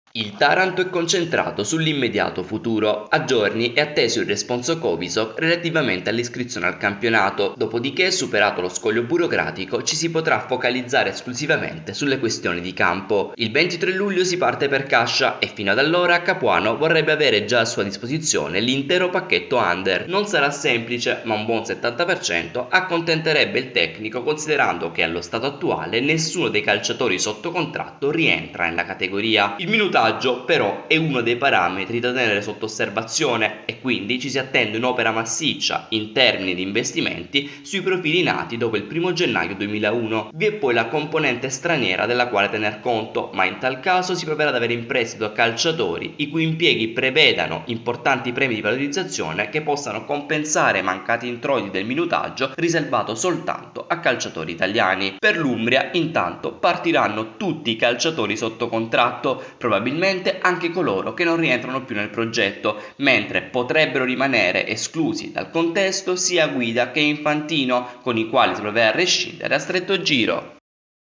Il Taranto è concentrato sull'immediato futuro. A giorni è atteso il responso Coviso relativamente all'iscrizione al campionato, dopodiché, superato lo scoglio burocratico, ci si potrà focalizzare esclusivamente sulle questioni di campo. Il 23 luglio si parte per Cascia e fino ad allora Capuano vorrebbe avere già a sua disposizione l'intero pacchetto under. Non sarà semplice, ma un buon 70% accontenterebbe il tecnico, considerando che allo stato attuale nessuno dei calciatori sotto contratto rientra nella categoria. Il minutaggio però è uno dei parametri da tenere sotto osservazione e quindi ci si attende un'opera massiccia in termini di investimenti sui profili nati dopo il 1 gennaio 2001. Vi è poi la componente straniera della quale tener conto, ma in tal caso si proverà ad avere in prestito calciatori i cui impieghi prevedano importanti premi di valorizzazione che possano compensare i mancati introiti del minutaggio riservato soltanto a calciatori italiani. Per l'Umbria intanto partiranno tutti i calciatori sotto contratto, probabilmente anche coloro che non rientrano più nel progetto, mentre potrebbero rimanere esclusi dal contesto sia Guida che Infantino, con i quali si proverà a rescindere a stretto giro.